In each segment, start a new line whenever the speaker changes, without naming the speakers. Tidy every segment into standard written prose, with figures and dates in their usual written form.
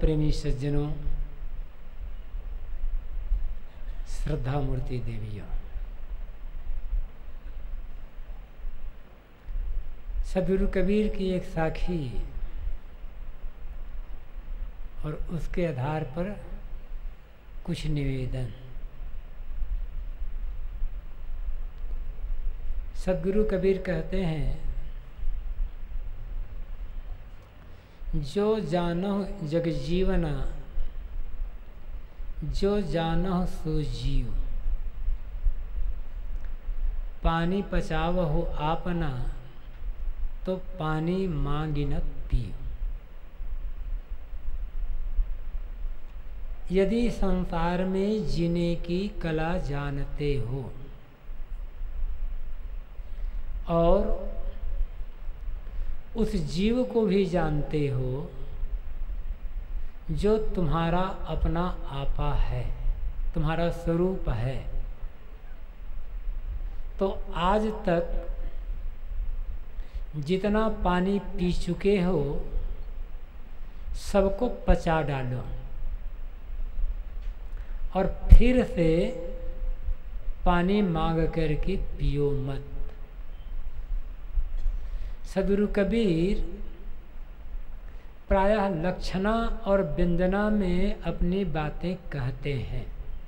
प्रेमी सज्जनों, श्रद्धा मूर्ति देवियों, सदगुरु कबीर की एक साखी और उसके आधार पर कुछ निवेदन। सदगुरु कबीर कहते हैं, जो जानहु जग जीवना, जो जानहु सो जीव, पानी पचावहु आपना, तो पानी मांगिनत पियो। यदि संसार में जीने की कला जानते हो और उस जीव को भी जानते हो जो तुम्हारा अपना आपा है, तुम्हारा स्वरूप है, तो आज तक जितना पानी पी चुके हो सबको पचा डालो और फिर से पानी मांग करके पियो मत। सदगुरु कबीर प्रायः लक्षणा और व्यंजना में अपनी बातें कहते हैं।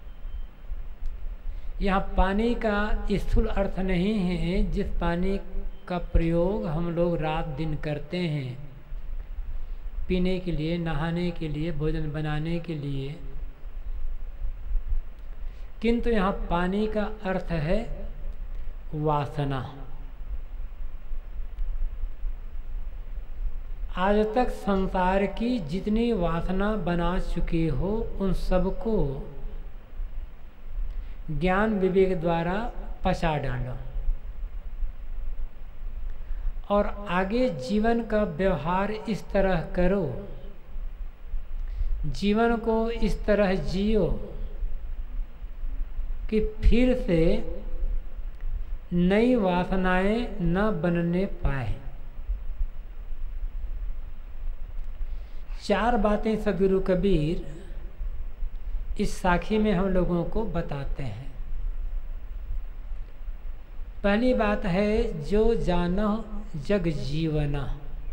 यहाँ पानी का स्थूल अर्थ नहीं है जिस पानी का प्रयोग हम लोग रात दिन करते हैं, पीने के लिए, नहाने के लिए, भोजन बनाने के लिए, किंतु यहाँ पानी का अर्थ है वासना। आज तक संसार की जितनी वासना बना चुके हो उन सबको ज्ञान विवेक द्वारा पचा डालो और आगे जीवन का व्यवहार इस तरह करो, जीवन को इस तरह जियो कि फिर से नई वासनाएं न बनने पाए। चार बातें सदगुरु कबीर इस साखी में हम लोगों को बताते हैं। पहली बात है, जो जानह जग जीवना।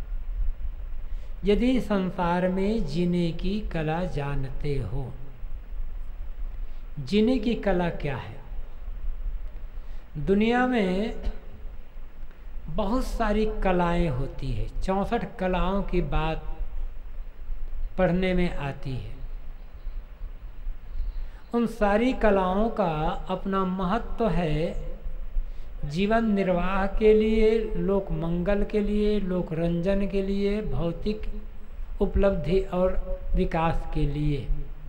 यदि संसार में जीने की कला जानते हो, जीने की कला क्या है? दुनिया में बहुत सारी कलाएं होती है, 64 कलाओं की बात पढ़ने में आती है। उन सारी कलाओं का अपना महत्व है जीवन निर्वाह के लिए, लोक मंगल के लिए, लोक रंजन के लिए, भौतिक उपलब्धि और विकास के लिए।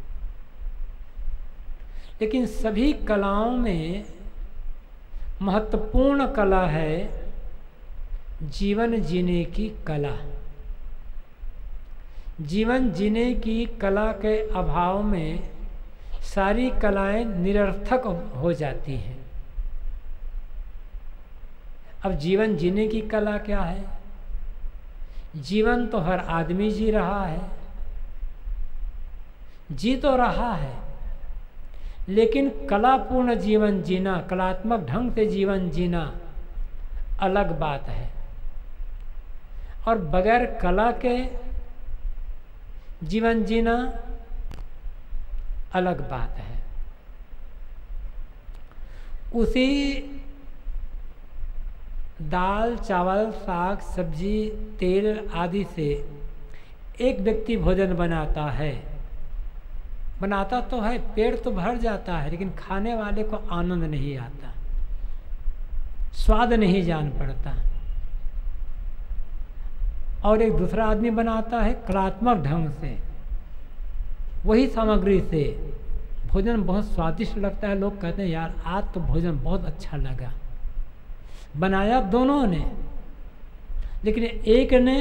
लेकिन सभी कलाओं में महत्वपूर्ण कला है जीवन जीने की कला। जीवन जीने की कला के अभाव में सारी कलाएं निरर्थक हो जाती हैं। अब जीवन जीने की कला क्या है? जीवन तो हर आदमी जी रहा है, जी तो रहा है, लेकिन कलापूर्ण जीवन जीना, कलात्मक ढंग से जीवन जीना अलग बात है और बगैर कला के जीवन जीना अलग बात है। उसी दाल, चावल, साग, सब्जी, तेल आदि से एक व्यक्ति भोजन बनाता है, बनाता तो है, पेट तो भर जाता है, लेकिन खाने वाले को आनंद नहीं आता, स्वाद नहीं जान पड़ता। और एक दूसरा आदमी बनाता है कलात्मक ढंग से, वही सामग्री से भोजन बहुत स्वादिष्ट लगता है। लोग कहते हैं यार आज तो भोजन बहुत अच्छा लगा। बनाया दोनों ने, लेकिन एक ने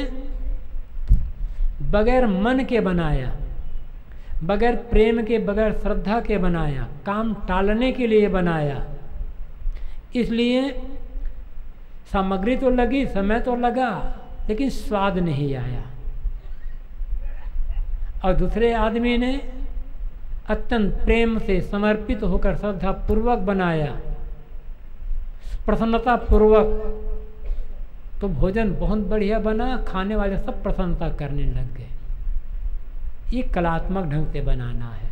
बगैर मन के बनाया, बगैर प्रेम के, बगैर श्रद्धा के बनाया, काम टालने के लिए बनाया। इसलिए सामग्री तो लगी, समय तो लगा, लेकिन स्वाद नहीं आया। और दूसरे आदमी ने अत्यंत प्रेम से समर्पित होकर श्रद्धा पूर्वक बनाया, प्रसन्नता पूर्वक, तो भोजन बहुत बढ़िया बना, खाने वाले सब प्रसन्नता करने लग गए। ये कलात्मक ढंग से बनाना है।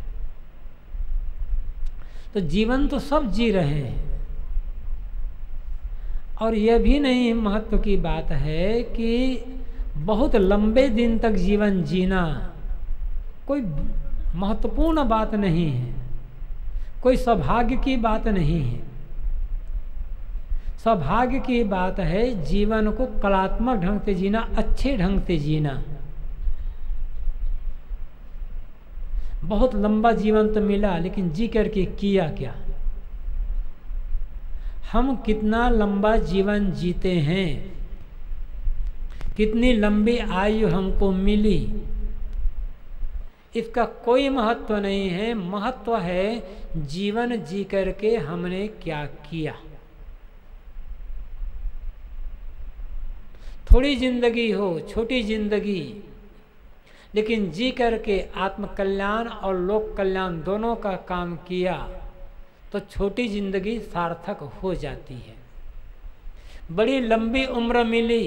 तो जीवन तो सब जी रहे हैं, और यह भी नहीं महत्व की बात है कि बहुत लंबे दिन तक जीवन जीना कोई महत्वपूर्ण बात नहीं है, कोई सौभाग्य की बात नहीं है। सौभाग्य की बात है जीवन को कलात्मक ढंग से जीना, अच्छे ढंग से जीना। बहुत लंबा जीवन तो मिला, लेकिन जी करके किया क्या? हम कितना लंबा जीवन जीते हैं, कितनी लंबी आयु हमको मिली, इसका कोई महत्व नहीं है। महत्व है जीवन जी करके हमने क्या किया। थोड़ी जिंदगी हो, छोटी जिंदगी, लेकिन जी करके आत्मकल्याण और लोक कल्याण दोनों का काम किया तो छोटी जिंदगी सार्थक हो जाती है। बड़ी लंबी उम्र मिली,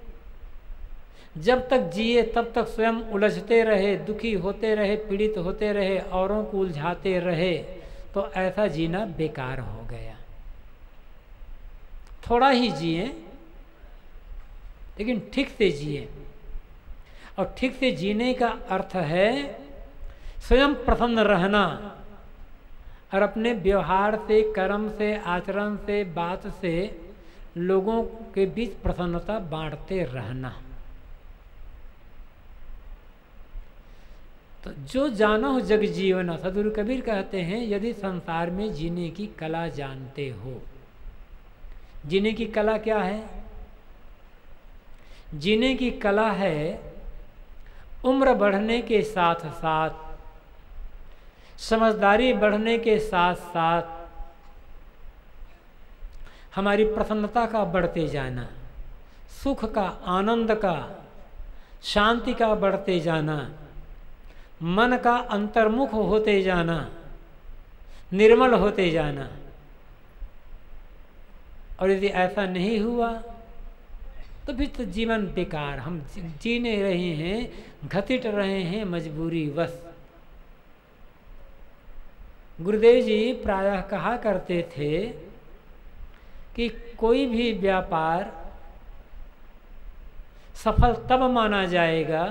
जब तक जिए तब तक स्वयं उलझते रहे, दुखी होते रहे, पीड़ित होते रहे, औरों को उलझाते रहे, तो ऐसा जीना बेकार हो गया। थोड़ा ही जिए, लेकिन ठीक से जिए। और ठीक से जीने का अर्थ है स्वयं प्रसन्न रहना, और अपने व्यवहार से, कर्म से, आचरण से, बात से लोगों के बीच प्रसन्नता बांटते रहना। तो जो जानो जग जीवना, सदगुरु कबीर कहते हैं, यदि संसार में जीने की कला जानते हो। जीने की कला क्या है? जीने की कला है उम्र बढ़ने के साथ साथ, समझदारी बढ़ने के साथ साथ हमारी प्रसन्नता का बढ़ते जाना, सुख का, आनंद का, शांति का बढ़ते जाना, मन का अंतर्मुख होते जाना, निर्मल होते जाना। और यदि ऐसा नहीं हुआ तो फिर तो जीवन बेकार। हम जीने रहे हैं, घसीट रहे हैं मजबूरी वश। गुरुदेव जी प्रायः कहा करते थे कि कोई भी व्यापार सफल तब माना जाएगा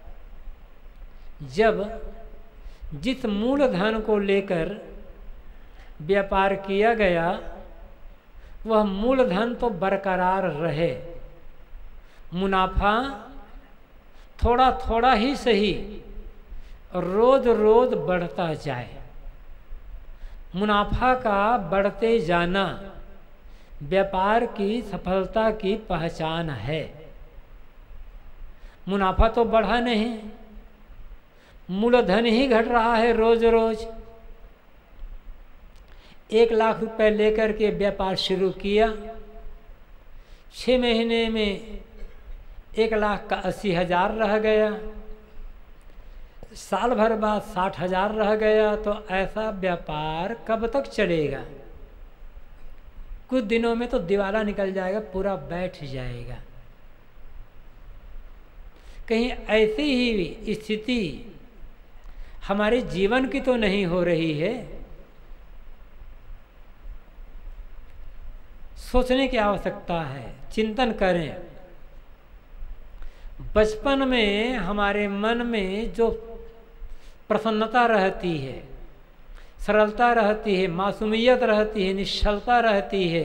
जब जिस मूलधन को लेकर व्यापार किया गया वह मूलधन तो बरकरार रहे, मुनाफा थोड़ा थोड़ा ही सही रोज रोज बढ़ता जाए। मुनाफा का बढ़ते जाना व्यापार की सफलता की पहचान है। मुनाफा तो बढ़ा नहीं, मूलधन ही घट रहा है रोज रोज। 1 लाख रुपए लेकर के व्यापार शुरू किया, 6 महीने में 1 लाख का 80,000 रह गया, साल भर बाद 60,000 रह गया। तो ऐसा व्यापार कब तक चलेगा? कुछ दिनों में तो दिवाला निकल जाएगा, पूरा बैठ जाएगा। कहीं ऐसी ही स्थिति हमारे जीवन की तो नहीं हो रही है? सोचने की आवश्यकता है, चिंतन करें। बचपन में हमारे मन में जो प्रसन्नता रहती है, सरलता रहती है, मासूमियत रहती है, निश्चलता रहती है,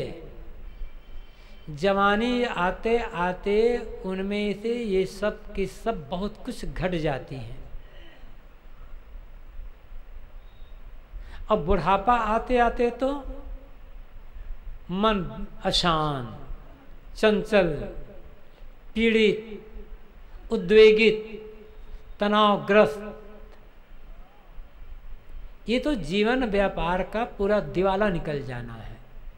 जवानी आते आते उनमें से ये सब की सब बहुत कुछ घट जाती है। अब बुढ़ापा आते आते तो मन अशांत, चंचल, पीड़ित, उद्वेगित, तनावग्रस्त, ये तो जीवन व्यापार का पूरा दिवाला निकल जाना है।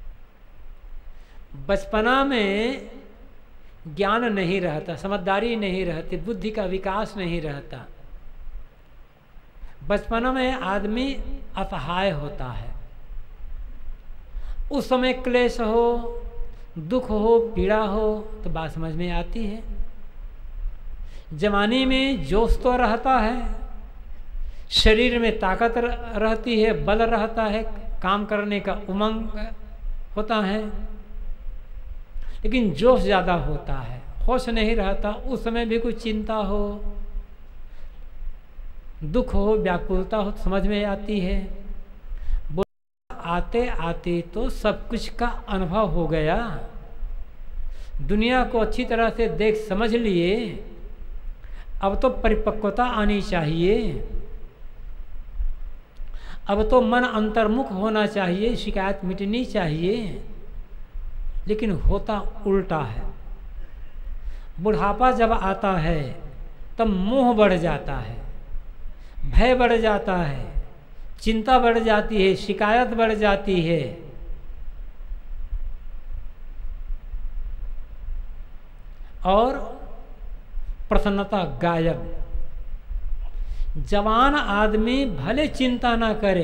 बचपना में ज्ञान नहीं रहता, समझदारी नहीं रहती, बुद्धि का विकास नहीं रहता। बचपन में आदमी असहाय होता है, उस समय क्लेश हो, दुख हो, पीड़ा हो तो बात समझ में आती है। जवानी में जोश तो रहता है, शरीर में ताकत रहती है, बल रहता है, काम करने का उमंग होता है, लेकिन जोश ज़्यादा होता है, होश नहीं रहता। उस समय भी कोई चिंता हो, दुख हो, व्याकुलता हो तो समझ में आती है। आते आते तो सब कुछ का अनुभव हो गया, दुनिया को अच्छी तरह से देख समझ लिए, अब तो परिपक्वता आनी चाहिए, अब तो मन अंतर्मुख होना चाहिए, शिकायत मिटनी चाहिए, लेकिन होता उल्टा है। बुढ़ापा जब आता है तब मोह बढ़ जाता है, भय बढ़ जाता है, चिंता बढ़ जाती है, शिकायत बढ़ जाती है। और प्रसन्नता गायब। जवान आदमी भले चिंता ना करे,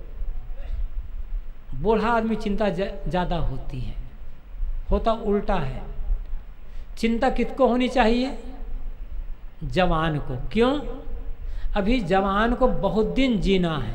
बूढ़ा आदमी चिंता ज़्यादा होती है, होता उल्टा है। चिंता किसको होनी चाहिए? जवान को। क्यों? अभी जवान को बहुत दिन जीना है,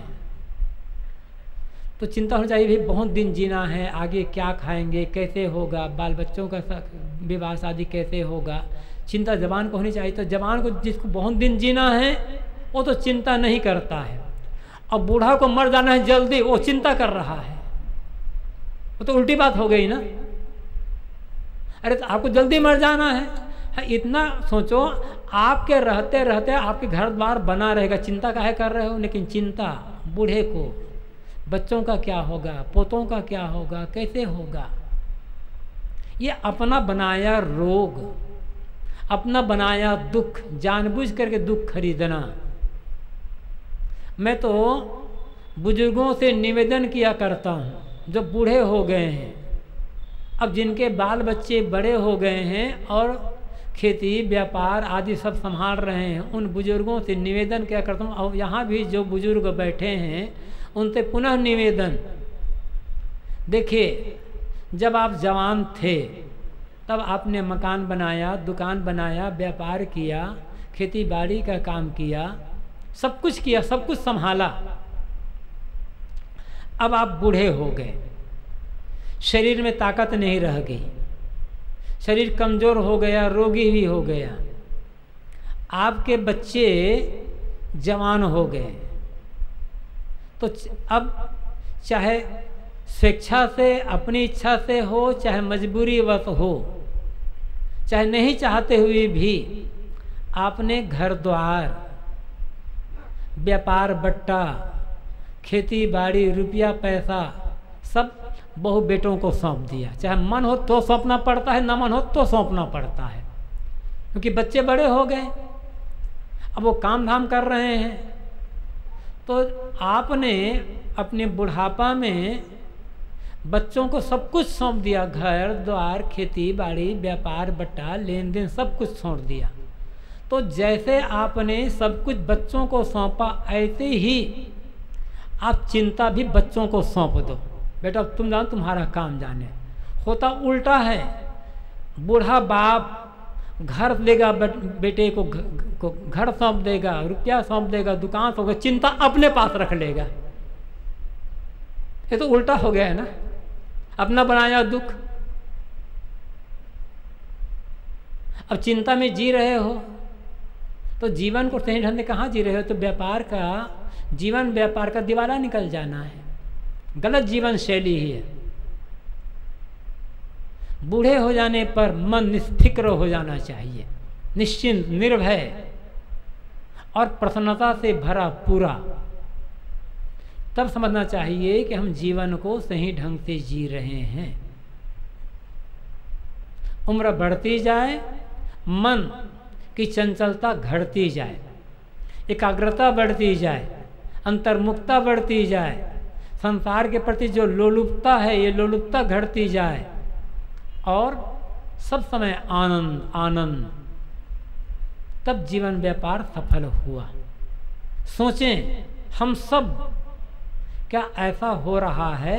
तो चिंता होनी चाहिए, भाई बहुत दिन जीना है, आगे क्या खाएंगे, कैसे होगा, बाल बच्चों का विवाह शादी कैसे होगा, चिंता जवान को होनी चाहिए। तो जवान को, जिसको बहुत दिन जीना है, वो तो चिंता नहीं करता है। और बूढ़ा को मर जाना है जल्दी, वो चिंता कर रहा है, वो तो उल्टी बात हो गई ना। अरे तो आपको जल्दी मर जाना है, इतना सोचो, आपके रहते रहते आपके घर द्वार बना रहेगा, चिंता काहे कर रहे हो? लेकिन चिंता बूढ़े को, बच्चों का क्या होगा, पोतों का क्या होगा, कैसे होगा, ये अपना बनाया रोग, अपना बनाया दुख, जानबूझ करके दुख खरीदना। मैं तो बुजुर्गों से निवेदन किया करता हूँ, जो बूढ़े हो गए हैं, अब जिनके बाल बच्चे बड़े हो गए हैं और खेती व्यापार आदि सब संभाल रहे हैं, उन बुजुर्गों से निवेदन किया करता हूँ। और यहाँ भी जो बुजुर्ग बैठे हैं उनसे पुनः निवेदन, देखिए, जब आप जवान थे तब आपने मकान बनाया, दुकान बनाया, व्यापार किया, खेती बाड़ी का काम किया, सब कुछ किया, सब कुछ संभाला। अब आप बूढ़े हो गए, शरीर में ताकत नहीं रह गई, शरीर कमज़ोर हो गया, रोगी भी हो गया। आपके बच्चे जवान हो गए, तो अब चाहे स्वेच्छा से, अपनी इच्छा से हो, चाहे मजबूरीवश हो, चाहे नहीं चाहते हुए भी, आपने घर द्वार, व्यापार बट्टा, खेती बाड़ी, रुपया पैसा सब बहू बेटों को सौंप दिया। चाहे मन हो तो सौंपना पड़ता है, ना मन हो तो सौंपना पड़ता है, क्योंकि बच्चे बड़े हो गए, अब वो काम धाम कर रहे हैं। तो आपने अपने बुढ़ापा में बच्चों को सब कुछ सौंप दिया, घर द्वार, खेती बाड़ी, व्यापार बट्टा, लेन देन सब कुछ सौंप दिया। तो जैसे आपने सब कुछ बच्चों को सौंपा, ऐसे ही आप चिंता भी बच्चों को सौंप दो। बेटा तुम जानो, तुम्हारा काम जाने। होता उल्टा है, बूढ़ा बाप घर देगा बेटे को, घर सौंप देगा, रुपया सौंप देगा, दुकान सौंप देगा, चिंता अपने पास रख लेगा। ये तो उल्टा हो गया है ना, अपना बनाया दुख। अब चिंता में जी रहे हो तो जीवन को सही ढंग से कहाँ जी रहे हो? तो व्यापार का जीवन, व्यापार का दिवाला निकल जाना है, गलत जीवन शैली ही है। बूढ़े हो जाने पर मन निस्फिक्र हो जाना चाहिए, निश्चिंत, निर्भय और प्रसन्नता से भरा पूरा। तब समझना चाहिए कि हम जीवन को सही ढंग से जी रहे हैं। उम्र बढ़ती जाए, मन की चंचलता घटती जाए, एकाग्रता बढ़ती जाए, अंतर्मुखता बढ़ती जाए, संसार के प्रति जो लोलुपता है ये लोलुपता घटती जाए, और सब समय आनंद आनंद, तब जीवन व्यापार सफल हुआ। सोचें हम सब, क्या ऐसा हो रहा है?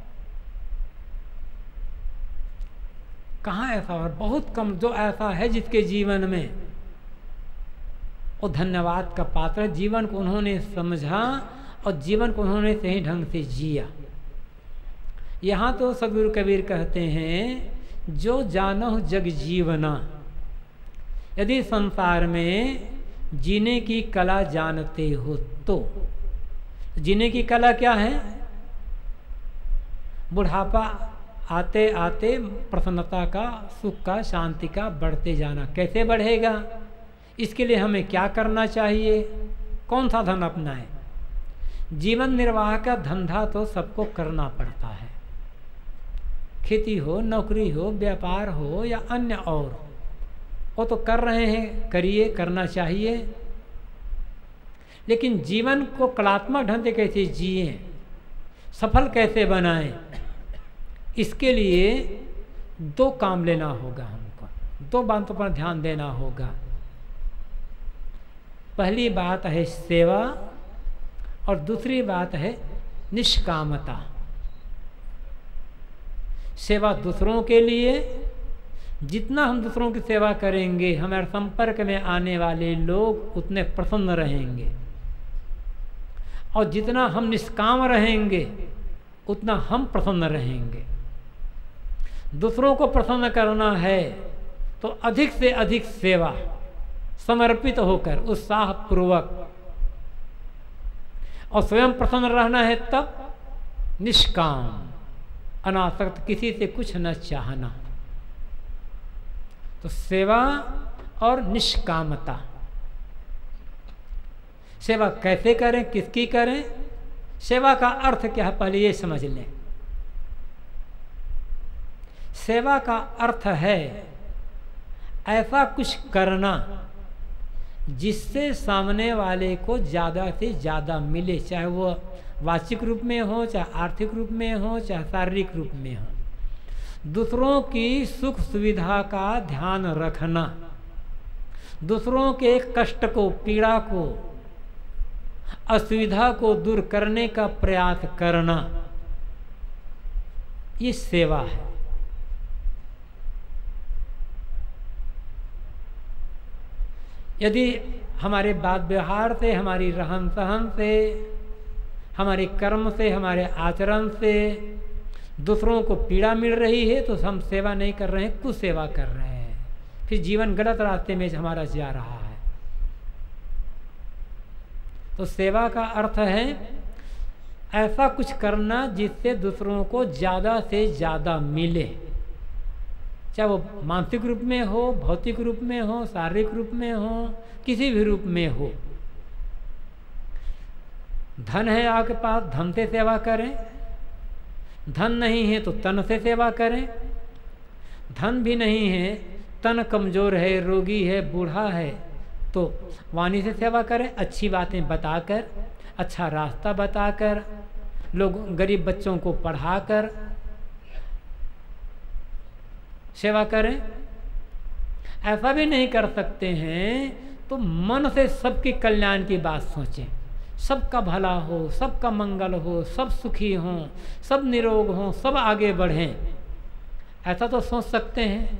कहाँ ऐसा हो? बहुत कम जो ऐसा है जिसके जीवन में वो धन्यवाद का पात्र है। जीवन को उन्होंने समझा और जीवन को उन्होंने सही ढंग से जिया। यहाँ तो सदगुरु कबीर कहते हैं, जो जानहु जग जीवना, यदि संसार में जीने की कला जानते हो तो। जीने की कला क्या है? बुढ़ापा आते आते प्रसन्नता का, सुख का, शांति का बढ़ते जाना। कैसे बढ़ेगा? इसके लिए हमें क्या करना चाहिए? कौन सा धन अपनाएं? जीवन निर्वाह का धंधा तो सबको करना पड़ता है। खेती हो, नौकरी हो, व्यापार हो या अन्य और, वो तो कर रहे हैं, करिए, करना चाहिए। लेकिन जीवन को कलात्मक ढंग से कैसे जिए, सफल कैसे बनाएं, इसके लिए दो काम लेना होगा हमको, दो बातों पर ध्यान देना होगा। पहली बात है सेवा और दूसरी बात है निष्कामता। सेवा दूसरों के लिए, जितना हम दूसरों की सेवा करेंगे हमारे संपर्क में आने वाले लोग उतने प्रसन्न रहेंगे, और जितना हम निष्काम रहेंगे उतना हम प्रसन्न रहेंगे। दूसरों को प्रसन्न करना है तो अधिक से अधिक सेवा, समर्पित होकर, उत्साहपूर्वक, और स्वयं प्रसन्न रहना है तब निष्काम, अनासक्त, किसी से कुछ न चाहना। तो सेवा और निष्कामता। सेवा कैसे करें, किसकी करें? सेवा का अर्थ क्या है, पहले ये समझ लें। सेवा का अर्थ है ऐसा कुछ करना जिससे सामने वाले को ज़्यादा से ज़्यादा मिले, चाहे वो वाचिक रूप में हो, चाहे आर्थिक रूप में हो, चाहे शारीरिक रूप में हो। दूसरों की सुख सुविधा का ध्यान रखना, दूसरों के कष्ट को, पीड़ा को, असुविधा को दूर करने का प्रयास करना, ये सेवा है। यदि हमारे बात व्यवहार से, हमारी रहन सहन से, हमारे कर्म से, हमारे आचरण से दूसरों को पीड़ा मिल रही है तो हम सेवा नहीं कर रहे हैं, कुसेवा कर रहे हैं। फिर जीवन गलत रास्ते में हमारा जा रहा है। तो सेवा का अर्थ है ऐसा कुछ करना जिससे दूसरों को ज़्यादा से ज़्यादा मिले, चाहे वो मानसिक रूप में हो, भौतिक रूप में हो, शारीरिक रूप में हो, किसी भी रूप में हो। धन है आपके पास, धन से सेवा करें। धन नहीं है तो तन से सेवा करें। धन भी नहीं है, तन कमज़ोर है, रोगी है, बूढ़ा है, तो वाणी से सेवा करें। अच्छी बातें बताकर, अच्छा रास्ता बताकर, लोग गरीब बच्चों को पढ़ाकर सेवा करें। ऐसा भी नहीं कर सकते हैं तो मन से सबके कल्याण की बात सोचें, सबका भला हो, सबका मंगल हो, सब सुखी हों, सब निरोग हों, सब आगे बढ़ें। ऐसा तो सोच सकते हैं।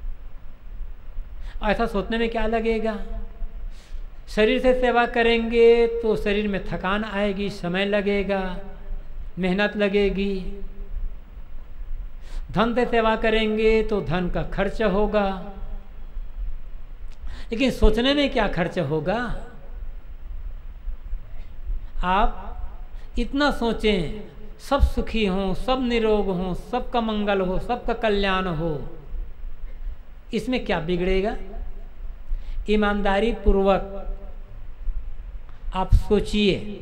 ऐसा सोचने में क्या लगेगा? शरीर से सेवा करेंगे तो शरीर में थकान आएगी, समय लगेगा, मेहनत लगेगी। धन से सेवा करेंगे तो धन का खर्च होगा, लेकिन सोचने में क्या खर्च होगा? आप इतना सोचें, सब सुखी हों, सब निरोग हों, सबका मंगल हो, सबका कल्याण हो। इसमें क्या बिगड़ेगा? ईमानदारी पूर्वक आप सोचिए।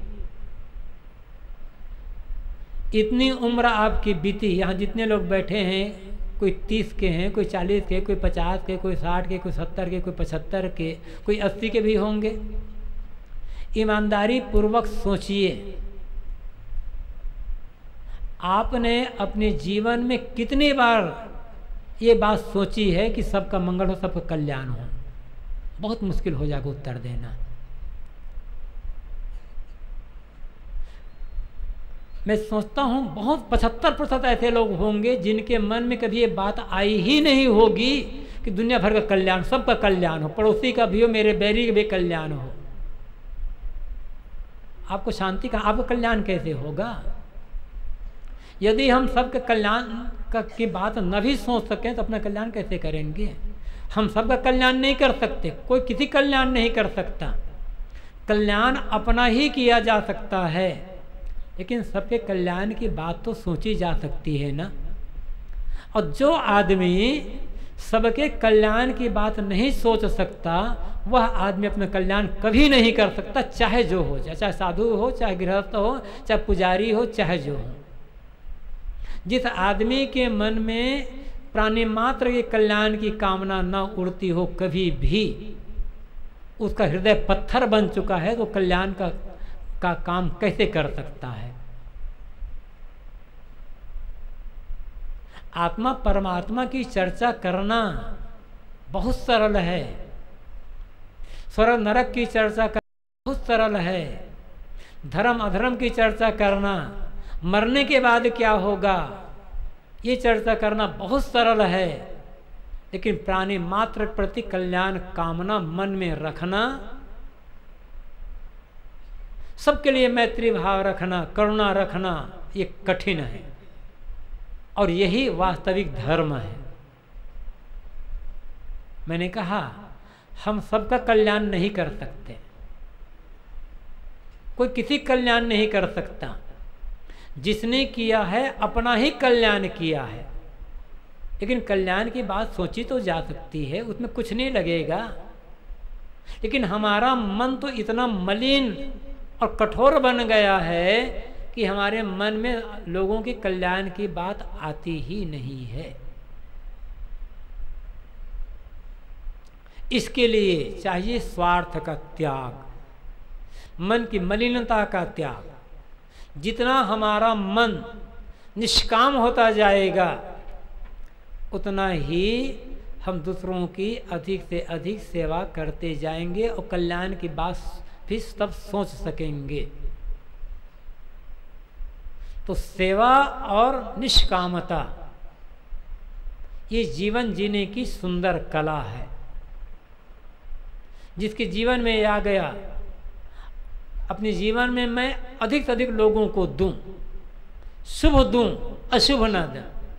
इतनी उम्र आपकी बीती, यहाँ जितने लोग बैठे हैं, कोई 30 के हैं, कोई 40 के, कोई 50 के, कोई 60 के, कोई 70 के, कोई 75 के, कोई 80 के भी होंगे। ईमानदारी पूर्वक सोचिए, आपने अपने जीवन में कितनी बार ये बात सोची है कि सबका मंगल हो, सबका कल्याण हो? बहुत मुश्किल हो जाएगा उत्तर देना। मैं सोचता हूँ बहुत 75% ऐसे लोग होंगे जिनके मन में कभी ये बात आई ही नहीं होगी कि दुनिया भर का कल्याण, सबका कल्याण हो, पड़ोसी का भी हो, मेरे बैरी का भी कल्याण हो। आपको शांति का, आपका कल्याण कैसे होगा? यदि हम सबके कल्याण की बात न भी सोच सकें तो अपना कल्याण कैसे करेंगे? हम सबका कल्याण नहीं कर सकते, कोई किसी कल्याण नहीं कर सकता। कल्याण अपना ही किया जा सकता है, लेकिन सबके कल्याण की बात तो सोची जा सकती है ना। और जो आदमी सबके कल्याण की बात नहीं सोच सकता, वह आदमी अपना कल्याण कभी नहीं कर सकता, चाहे जो हो जाए, चाहे साधु हो, चाहे गृहस्थ हो, चाहे पुजारी हो, चाहे जो हो। जिस आदमी के मन में प्राणी मात्र के कल्याण की कामना न उड़ती हो कभी भी, उसका हृदय पत्थर बन चुका है, तो कल्याण का काम कैसे कर सकता है? आत्मा परमात्मा की चर्चा करना बहुत सरल है, स्वर्ग नरक की चर्चा करना बहुत सरल है, धर्म अधर्म की चर्चा करना, मरने के बाद क्या होगा, ये चर्चा करना बहुत सरल है। लेकिन प्राणी मात्र प्रति कल्याण कामना मन में रखना, सबके लिए मैत्री भाव रखना, करुणा रखना, ये कठिन है, और यही वास्तविक धर्म है। मैंने कहा हम सबका कल्याण नहीं कर सकते, कोई किसी कल्याण नहीं कर सकता। जिसने किया है अपना ही कल्याण किया है, लेकिन कल्याण की बात सोची तो जा सकती है, उसमें कुछ नहीं लगेगा। लेकिन हमारा मन तो इतना मलिन और कठोर बन गया है कि हमारे मन में लोगों के कल्याण की बात आती ही नहीं है। इसके लिए चाहिए स्वार्थ का त्याग, मन की मलिनता का त्याग। जितना हमारा मन निष्काम होता जाएगा, उतना ही हम दूसरों की अधिक से अधिक सेवा करते जाएंगे और कल्याण की बात भी सब सोच सकेंगे। तो सेवा और निष्कामता ये जीवन जीने की सुंदर कला है। जिसके जीवन में आ गया, अपने जीवन में मैं अधिक से अधिक लोगों को दूं, शुभ दूं, अशुभ न दूं।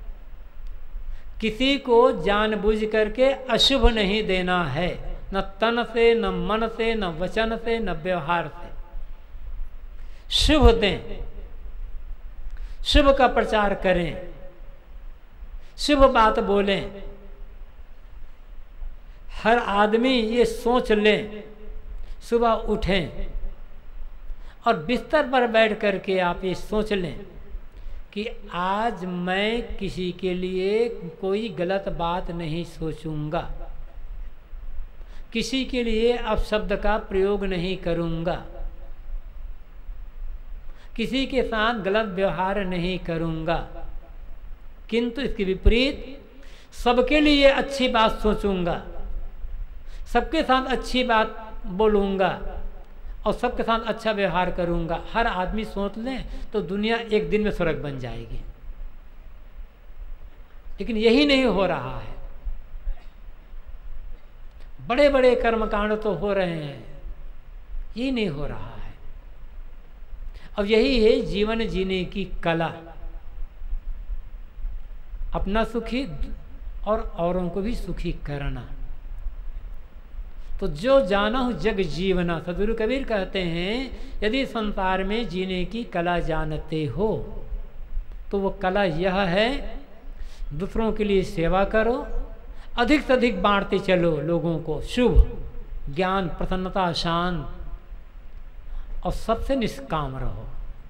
किसी को जानबूझ करके अशुभ नहीं देना है, न तन से, न मन से, न वचन से, न व्यवहार से। शुभ दें, शुभ का प्रचार करें, शुभ बात बोलें। हर आदमी ये सोच ले, सुबह उठें और बिस्तर पर बैठ करके आप ये सोच लें कि आज मैं किसी के लिए कोई गलत बात नहीं सोचूंगा, किसी के लिए अपशब्द का प्रयोग नहीं करूंगा, किसी के साथ गलत व्यवहार नहीं करूंगा, किंतु इसके विपरीत सबके लिए अच्छी बात सोचूंगा, सबके साथ अच्छी बात बोलूंगा और सबके साथ अच्छा व्यवहार करूंगा। हर आदमी सोच लें तो दुनिया एक दिन में स्वर्ग बन जाएगी। लेकिन यही नहीं हो रहा है। बड़े बड़े कर्मकांड तो हो रहे हैं, ये नहीं हो रहा है। अब यही है जीवन जीने की कला, अपना सुखी और औरों को भी सुखी करना। तो जो जाना हो जग जीवना, सदगुरु कबीर कहते हैं यदि संसार में जीने की कला जानते हो तो वो कला यह है, दूसरों के लिए सेवा करो, अधिक से अधिक बांटते चलो लोगों को शुभ ज्ञान, प्रसन्नता, शांत, और सबसे निष्काम रहो।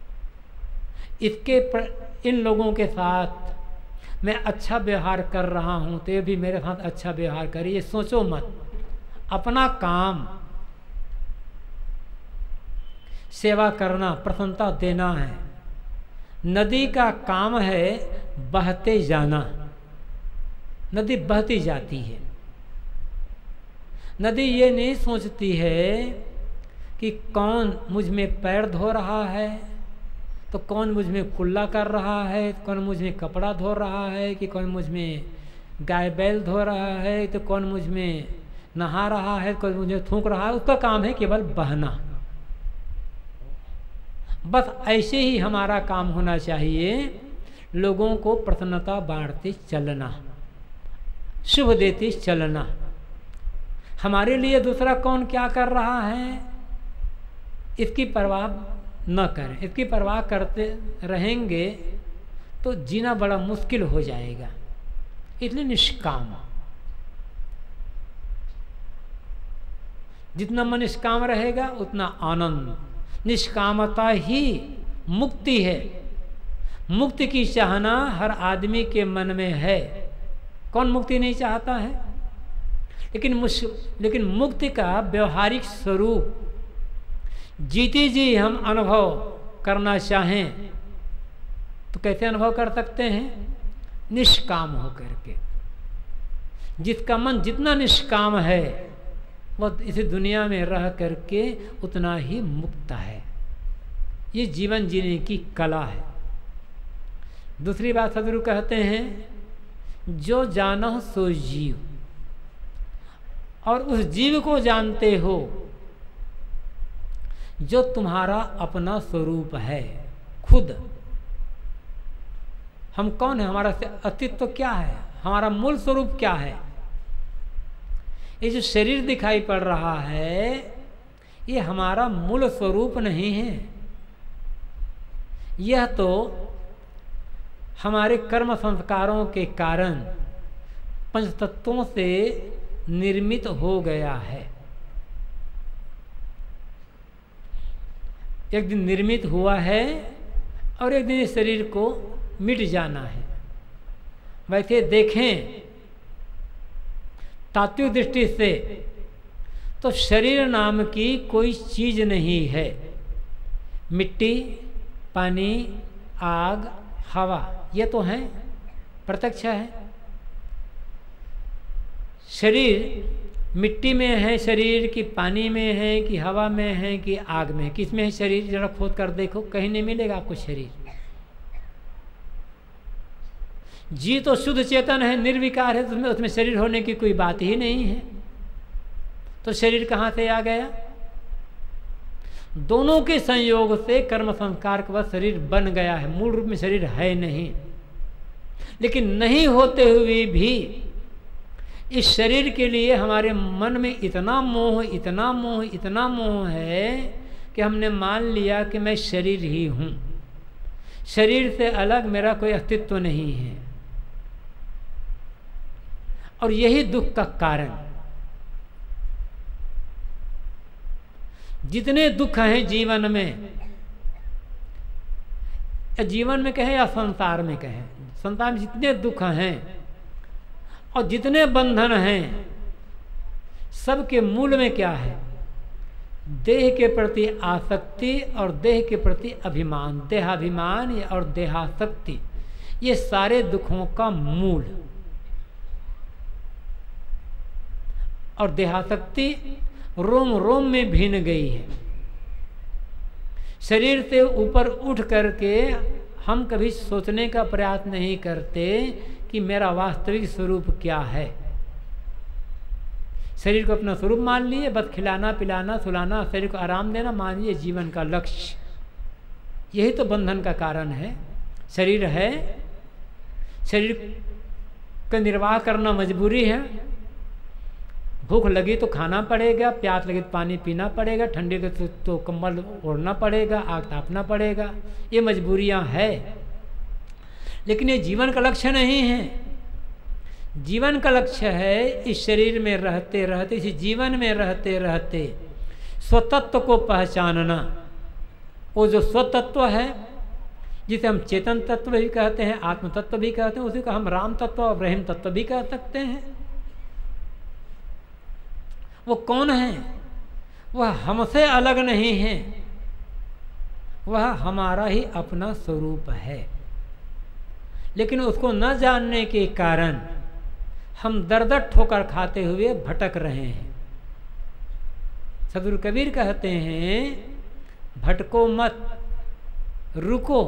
इन लोगों के साथ मैं अच्छा व्यवहार कर रहा हूँ तो ये भी मेरे साथ अच्छा व्यवहार करे, ये सोचो मत। अपना काम सेवा करना, प्रसन्नता देना है। नदी का काम है बहते जाना, नदी बहती जाती है। नदी ये नहीं सोचती है कि कौन मुझ में पैर धो रहा है, तो कौन मुझ में कुल्ला कर रहा है, कौन मुझ में कपड़ा धो रहा है, कि कौन मुझ में गाय बैल धो रहा है, तो कौन मुझ में नहा रहा है, कौन मुझे थूक रहा है, उसका काम है केवल बहना। बस ऐसे ही हमारा काम होना चाहिए, लोगों को प्रसन्नता बांटते चलना, शुभ देते चलना। हमारे लिए दूसरा कौन क्या कर रहा है इसकी परवाह न करें। इसकी परवाह करते रहेंगे तो जीना बड़ा मुश्किल हो जाएगा। इसलिए निष्काम, जितना मन निष्काम रहेगा उतना आनंद। निष्कामता ही मुक्ति है। मुक्ति की चाहना हर आदमी के मन में है। कौन मुक्ति नहीं चाहता है? लेकिन मुक्ति का व्यवहारिक स्वरूप जीते जी हम अनुभव करना चाहें तो कैसे अनुभव कर सकते हैं? निष्काम होकर के। जिसका मन जितना निष्काम है वह इस दुनिया में रह करके उतना ही मुक्त है। ये जीवन जीने की कला है। दूसरी बात सदगुरु कहते हैं, जो जानो सो जीव, और उस जीव को जानते हो जो तुम्हारा अपना स्वरूप है। खुद हम कौन है, हमारा अस्तित्व क्या है, हमारा मूल स्वरूप क्या है। ये जो शरीर दिखाई पड़ रहा है ये हमारा मूल स्वरूप नहीं है। यह तो हमारे कर्म संस्कारों के कारण पंचतत्वों से निर्मित हो गया है। एक दिन निर्मित हुआ है और एक दिन इस शरीर को मिट जाना है। वैसे देखें तात्विक दृष्टि से तो शरीर नाम की कोई चीज नहीं है। मिट्टी, पानी, आग, हवा ये तो हैं, प्रत्यक्ष है। शरीर मिट्टी में है, शरीर की पानी में है, कि हवा में है, कि आग में है, किस में है शरीर? जरा खोद कर देखो, कहीं नहीं मिलेगा आपको शरीर। जी तो शुद्ध चेतन है, निर्विकार है, तो उसमें शरीर होने की कोई बात ही नहीं है। तो शरीर कहाँ से आ गया? दोनों के संयोग से कर्म संस्कार के बाद शरीर बन गया है। मूल रूप में शरीर है नहीं। लेकिन नहीं होते हुए भी इस शरीर के लिए हमारे मन में इतना मोह, इतना मोह, इतना मोह है कि हमने मान लिया कि मैं शरीर ही हूँ, शरीर से अलग मेरा कोई अस्तित्व नहीं है। और यही दुख का कारण। जितने दुख हैं जीवन में, जीवन में कहें या संसार में कहें, संसार में जितने दुख हैं और जितने बंधन हैं, सबके मूल में क्या है? देह के प्रति आसक्ति और देह के प्रति अभिमान, देहाभिमान और देहासक्ति, ये सारे दुखों का मूल। और देहासक्ति रोम रोम में भिन गई है। शरीर से ऊपर उठ करके हम कभी सोचने का प्रयास नहीं करते कि मेरा वास्तविक स्वरूप क्या है। शरीर को अपना स्वरूप मान लिए, बस खिलाना पिलाना सुलाना, शरीर को आराम देना मान लिए जीवन का लक्ष्य। यही तो बंधन का कारण है। शरीर है, शरीर का निर्वाह करना मजबूरी है। भूख लगी तो खाना पड़ेगा, प्यास लगी तो पानी पीना पड़ेगा, ठंडी के तो कंबल ओढ़ना पड़ेगा, आग तापना पड़ेगा। ये मजबूरियां है, लेकिन ये जीवन का लक्ष्य नहीं है। जीवन का लक्ष्य है इस शरीर में रहते रहते, इस जीवन में रहते रहते स्वतत्व को पहचानना। वो जो स्वतत्व है, जिसे हम चेतन तत्व भी कहते हैं, आत्म तत्व भी कहते हैं, उसी को हम राम तत्व और ब्रह्म तत्व भी कह सकते हैं। वो कौन है? वह हमसे अलग नहीं है, वह हमारा ही अपना स्वरूप है। लेकिन उसको न जानने के कारण हम दर-दर ठोकर खाते हुए भटक रहे हैं। सदगुरु कबीर कहते हैं, भटको मत रुको,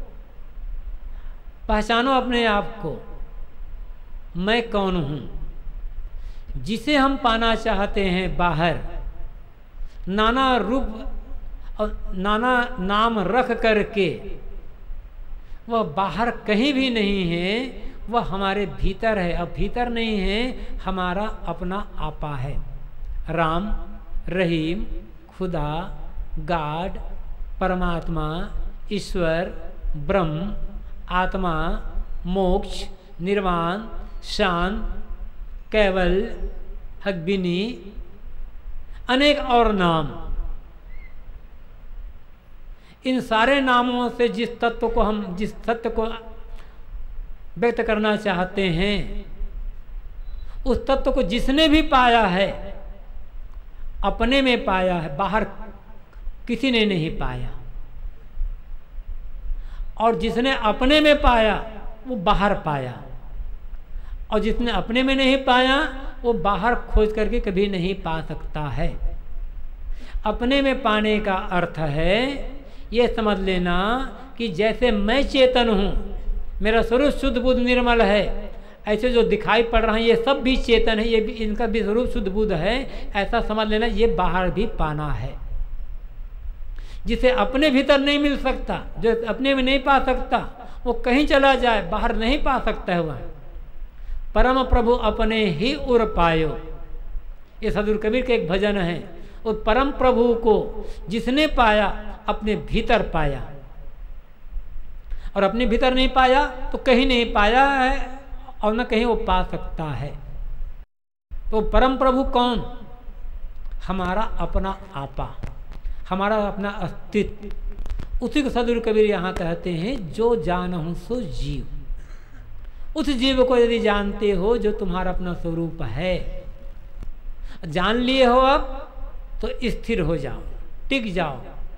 पहचानो अपने आप को, मैं कौन हूँ। जिसे हम पाना चाहते हैं बाहर, नाना रूप और नाना नाम रख करके, वह बाहर कहीं भी नहीं है, वह हमारे भीतर है। अब भीतर नहीं है, हमारा अपना आपा है। राम, रहीम, खुदा, गॉड, परमात्मा, ईश्वर, ब्रह्म, आत्मा, मोक्ष, निर्वाण, शांत, केवल, हकबिनी, अनेक और नाम। इन सारे नामों से जिस तत्व को हम, जिस सत्य को व्यक्त करना चाहते हैं, उस तत्व को जिसने भी पाया है अपने में पाया है, बाहर किसी ने नहीं पाया। और जिसने अपने में पाया वो बाहर पाया, और जिसने अपने में नहीं पाया वो बाहर खोज करके कभी नहीं पा सकता है। अपने में पाने का अर्थ है ये समझ लेना कि जैसे मैं चेतन हूँ, मेरा स्वरूप शुद्ध बुद्ध निर्मल है, ऐसे जो दिखाई पड़ रहा है ये सब भी चेतन है, ये भी इनका भी स्वरूप शुद्ध बुद्ध है, ऐसा समझ लेना ये बाहर भी पाना है। जिसे अपने भीतर नहीं मिल सकता, जो अपने में नहीं पा सकता, वो कहीं चला जाए बाहर नहीं पा सकता है। वह परम प्रभु अपने ही उर पायो, ये सदगुरु कबीर के एक भजन है। उस परम प्रभु को जिसने पाया अपने भीतर पाया, और अपने भीतर नहीं पाया तो कहीं नहीं पाया है और न कहीं वो पा सकता है। तो परम प्रभु कौन? हमारा अपना आपा, हमारा अपना अस्तित्व। उसी को सदगुरु कबीर यहाँ कहते हैं, जो जानहु सो जीव। उस जीव को यदि जानते हो जो तुम्हारा अपना स्वरूप है, जान लिए हो अब तो स्थिर हो जाओ, टिक जाओ,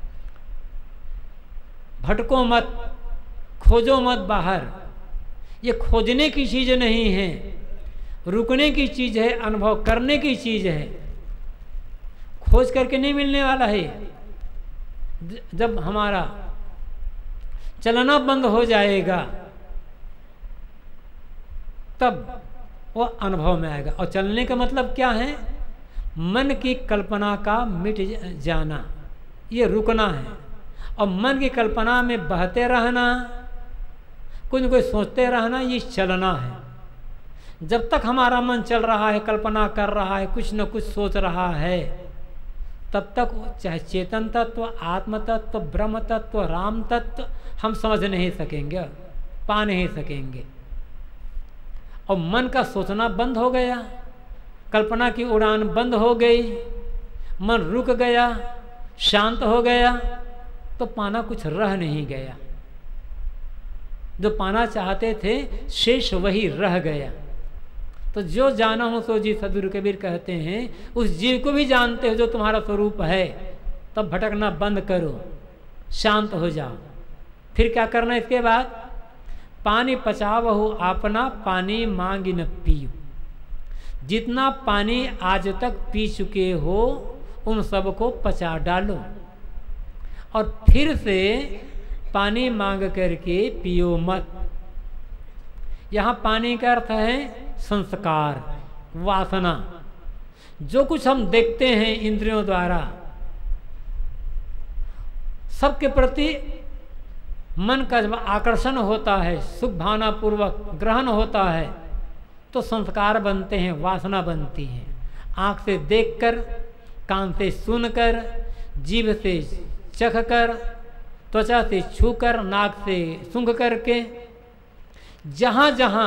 भटको मत, खोजो मत बाहर। ये खोजने की चीज नहीं है, रुकने की चीज है, अनुभव करने की चीज है। खोज करके नहीं मिलने वाला है। जब हमारा चलना बंद हो जाएगा तब वो अनुभव में आएगा। और चलने का मतलब क्या है? मन की कल्पना का मिट जाना, ये रुकना है। और मन की कल्पना में बहते रहना, कुछ न कुछ सोचते रहना, ये चलना है। जब तक हमारा मन चल रहा है, कल्पना कर रहा है, कुछ न कुछ सोच रहा है, तब तक चाहे चेतन तत्व, आत्म तत्व, ब्रह्म तत्व, राम तत्व हम समझ नहीं सकेंगे, पा नहीं सकेंगे। और मन का सोचना बंद हो गया, कल्पना की उड़ान बंद हो गई, मन रुक गया, शांत हो गया, तो पाना कुछ रह नहीं गया। जो पाना चाहते थे शेष वही रह गया। तो जो जाना हो सो जी, सदगुरु कबीर कहते हैं, उस जीव को भी जानते हो जो तुम्हारा स्वरूप है, तब भटकना बंद करो, शांत हो जाओ। फिर क्या करना इसके बाद? पानी पचावहु आपना, पानी मांगी न पियो। जितना पानी आज तक पी चुके हो उन सबको पचा डालो, और फिर से पानी मांग करके पियो मत। यहाँ पानी का अर्थ है संस्कार, वासना। जो कुछ हम देखते हैं इंद्रियों द्वारा, सबके प्रति मन का जब आकर्षण होता है, सुख भावना पूर्वक ग्रहण होता है, तो संस्कार बनते हैं, वासना बनती है। आँख से देखकर, कान से सुनकर, जीभ से चखकर, त्वचा से छूकर, नाक से सूंघ करके, जहाँ जहाँ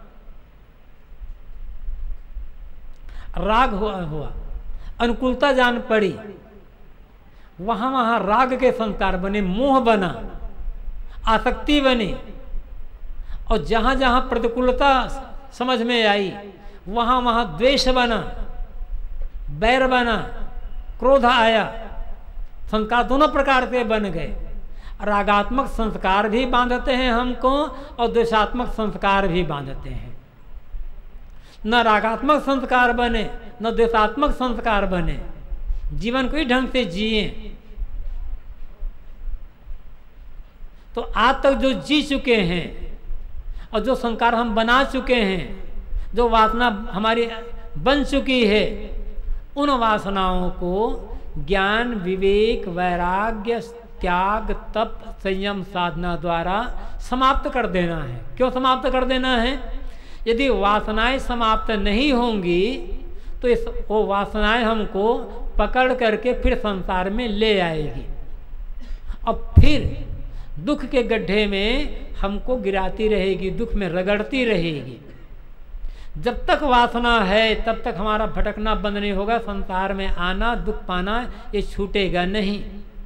राग हुआ, अनुकूलता जान पड़ी, वहाँ वहाँ राग के संस्कार बने, मोह बना, आसक्ति बनी। और जहाँ जहाँ प्रतिकूलता समझ में आई, वहाँ वहाँ द्वेष बना, बैर बना, क्रोध आया। संस्कार दोनों प्रकार से बन गए। रागात्मक संस्कार भी बांधते हैं हमको, और द्वेषात्मक संस्कार भी बांधते हैं। न रागात्मक संस्कार बने, न द्वेषात्मक संस्कार बने। जीवन को ही ढंग से जिए। तो आज तक जो जी चुके हैं और जो संस्कार हम बना चुके हैं, जो वासना हमारी बन चुकी है, उन वासनाओं को ज्ञान, विवेक, वैराग्य, त्याग, तप, संयम साधना द्वारा समाप्त कर देना है। क्यों समाप्त कर देना है? यदि वासनाएं समाप्त नहीं होंगी तो वो वासनाएं हमको पकड़ करके फिर संसार में ले आएगी और फिर दुख के गड्ढे में हमको गिराती रहेगी, दुख में रगड़ती रहेगी। जब तक वासना है तब तक हमारा भटकना बंद नहीं होगा, संसार में आना, दुख पाना ये छूटेगा नहीं।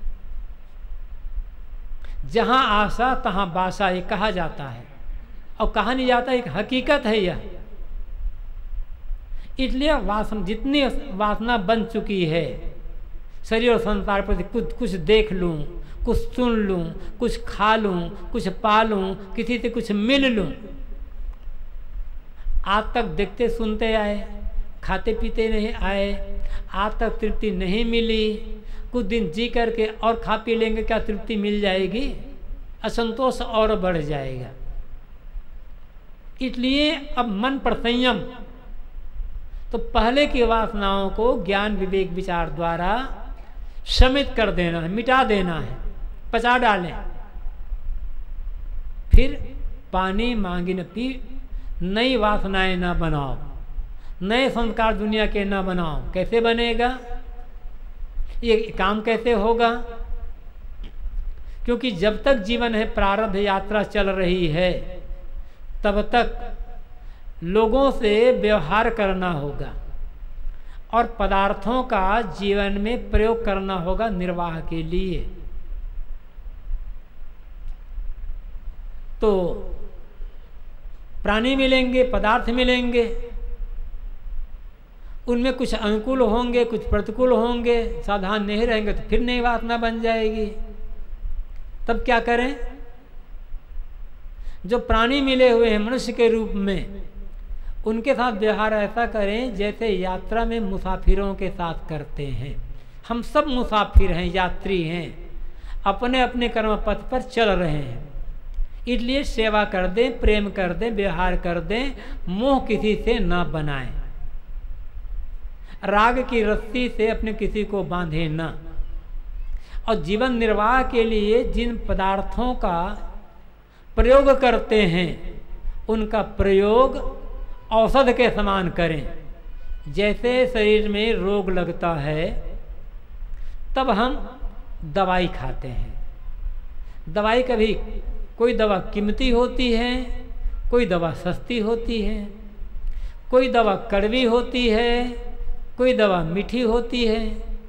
जहां आशा तहां बासा, ये कहा जाता है और कहा नहीं जाता, एक हकीकत है यह। इसलिए वासना, जितनी वासना बन चुकी है, शरीर और संसार पर कुछ देख लूं, कुछ सुन लूं, कुछ खा लूं, कुछ पा लूं, किसी से कुछ मिल लूं, आज तक देखते सुनते आए, खाते पीते नहीं आए, आज तक तृप्ति नहीं मिली। कुछ दिन जी करके और खा पी लेंगे, क्या तृप्ति मिल जाएगी? असंतोष और बढ़ जाएगा। इसलिए अब मन पर संयम, तो पहले की वासनाओं को ज्ञान, विवेक, विचार द्वारा शमित कर देना है, मिटा देना है, पचा डालें। फिर पानी मांगी न पी, नई वासनाएं ना बनाओ, नए संस्कार दुनिया के ना बनाओ। कैसे बनेगा ये काम? कैसे होगा? क्योंकि जब तक जीवन है, प्रारब्ध यात्रा चल रही है, तब तक लोगों से व्यवहार करना होगा और पदार्थों का जीवन में प्रयोग करना होगा निर्वाह के लिए। तो प्राणी मिलेंगे, पदार्थ मिलेंगे, उनमें कुछ अनुकूल होंगे, कुछ प्रतिकूल होंगे, सावधान नहीं रहेंगे तो फिर नई वासना बन जाएगी। तब क्या करें? जो प्राणी मिले हुए हैं मनुष्य के रूप में, उनके साथ व्यवहार ऐसा करें जैसे यात्रा में मुसाफिरों के साथ करते हैं। हम सब मुसाफिर हैं, यात्री हैं, अपने अपने कर्म पथ पर चल रहे हैं। इसलिए सेवा कर दें, प्रेम कर दें, व्यवहार कर दें, मोह किसी से ना बनाएं, राग की रस्सी से अपने किसी को बांधे ना। और जीवन निर्वाह के लिए जिन पदार्थों का प्रयोग करते हैं, उनका प्रयोग औषध के समान करें। जैसे शरीर में रोग लगता है तब हम दवाई खाते हैं। दवाई कभी कोई दवा कीमती होती है, कोई दवा सस्ती होती है, कोई दवा कड़वी होती है, कोई दवा मीठी होती है।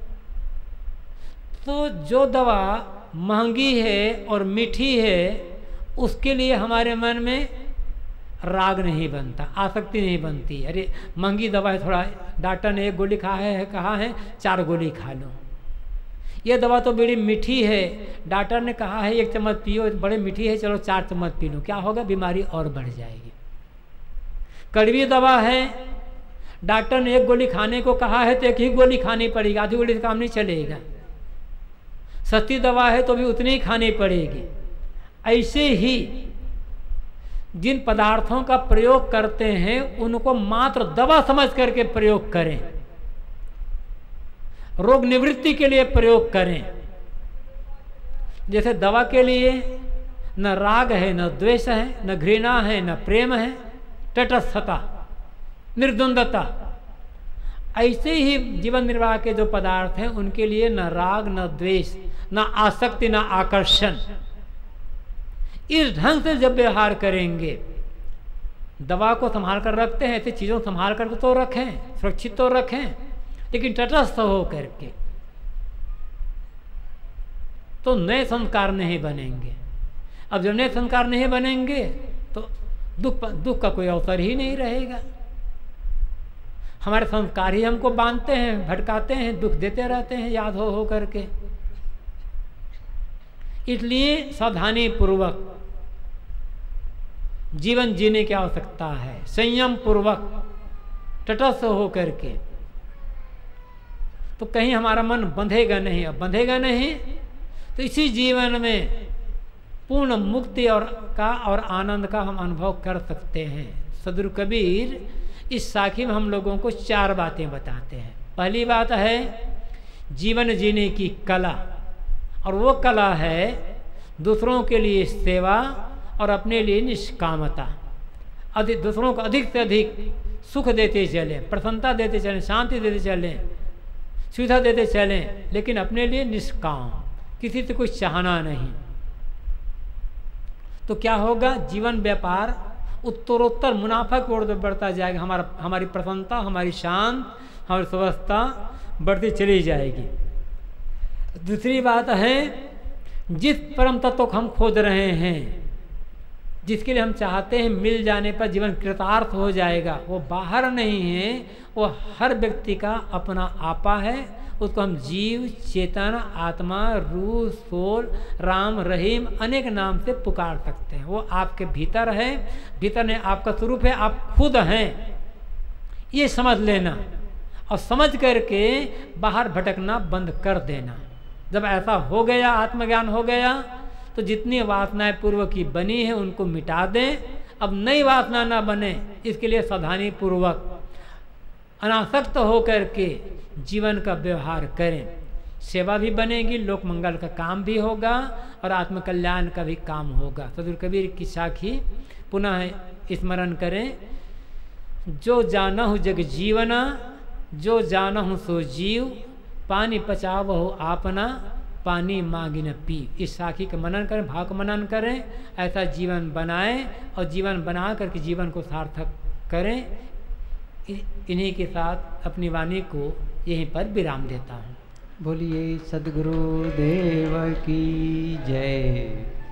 तो जो दवा महंगी है और मीठी है, उसके लिए हमारे मन में राग नहीं बनता, आसक्ति नहीं बनती। अरे महंगी दवा है, थोड़ा डॉक्टर ने एक गोली कहा है 4 गोली खा लो। ये दवा तो बड़ी मीठी है, डॉक्टर ने कहा है 1 चम्मच पियो, बड़े मीठी है, चलो 4 चम्मच पी लो। क्या होगा? बीमारी और बढ़ जाएगी। कड़वी दवा है, डॉक्टर ने 1 गोली खाने को कहा है तो 1 ही गोली खानी पड़ेगी, आधी गोली से काम नहीं चलेगा। सस्ती दवा है तो भी उतनी ही खानी पड़ेगी। ऐसे ही जिन पदार्थों का प्रयोग करते हैं उनको मात्र दवा समझ करके प्रयोग करें, रोग निवृत्ति के लिए प्रयोग करें। जैसे दवा के लिए न राग है, न द्वेष है, न घृणा है, न प्रेम है, तटस्थता, निर्द्वंदता। ऐसे ही जीवन निर्वाह के जो पदार्थ हैं उनके लिए न राग, न द्वेष, न आसक्ति, न आकर्षण। इस ढंग से जब व्यवहार करेंगे, दवा को संभाल कर रखते हैं, ऐसी चीज़ों को संभाल कर तो रखें, सुरक्षित तो रखें, लेकिन तटस्थ हो करके, तो नए संस्कार नहीं बनेंगे। अब जब नए संस्कार नहीं बनेंगे तो दुख का कोई अवसर ही नहीं रहेगा। हमारे संस्कार ही हमको बांधते हैं, भटकाते हैं, दुख देते रहते हैं याद हो करके। इसलिए सावधानी पूर्वक जीवन जीने की आवश्यकता है, संयम पूर्वक तटस्थ हो करके। तो कहीं हमारा मन बंधेगा नहीं। अब बंधेगा नहीं तो इसी जीवन में पूर्ण मुक्ति और आनंद का हम अनुभव कर सकते हैं। सद्गुरु कबीर इस साखी में हम लोगों को 4 बातें बताते हैं। पहली बात है जीवन जीने की कला, और वो कला है दूसरों के लिए सेवा और अपने लिए निष्कामता। दूसरों को अधिक से अधिक सुख देते चलें, प्रसन्नता देते चलें, शांति देते चलें, सुविधा देते चलें, लेकिन अपने लिए निष्काम, किसी से कुछ चाहना नहीं। तो क्या होगा, जीवन व्यापार उत्तरोत्तर मुनाफा की ओर बढ़ता जाएगा। हमारी प्रसन्नता, हमारी शांत, हमारी स्वस्थता बढ़ती चली जाएगी। दूसरी बात है जिस परम तत्व को हम खोज रहे हैं, जिसके लिए हम चाहते हैं, मिल जाने पर जीवन कृतार्थ हो जाएगा, वो बाहर नहीं है, वो हर व्यक्ति का अपना आपा है। उसको हम जीव, चेतन, आत्मा, रूह, सोल, राम, रहीम अनेक नाम से पुकार सकते हैं। वो आपके भीतर है, भीतर ने आपका स्वरूप है, आप खुद हैं, ये समझ लेना और समझ करके बाहर भटकना बंद कर देना। जब ऐसा हो गया, आत्मज्ञान हो गया, तो जितनी वासनाएं पूर्व की बनी है उनको मिटा दें। अब नई वासना ना बने, इसके लिए सावधानी पूर्वक अनासक्त होकर के जीवन का व्यवहार करें। सेवा भी बनेगी, लोक मंगल का काम भी होगा और आत्मकल्याण का भी काम होगा। सद्गुरु कबीर की साखी पुनः स्मरण करें। जो जानहु जग जीवना, जो जानहु सो जीव, पानी पचावहु आपना, पानी मांगी न पी। इस साखी का मनन करें, भाव का मनन करें, ऐसा जीवन बनाएं और जीवन बना करके जीवन को सार्थक करें। इन्हीं के साथ अपनी वाणी को यहीं पर विराम देता हूँ।
बोलिए सद्गुरु देव की जय।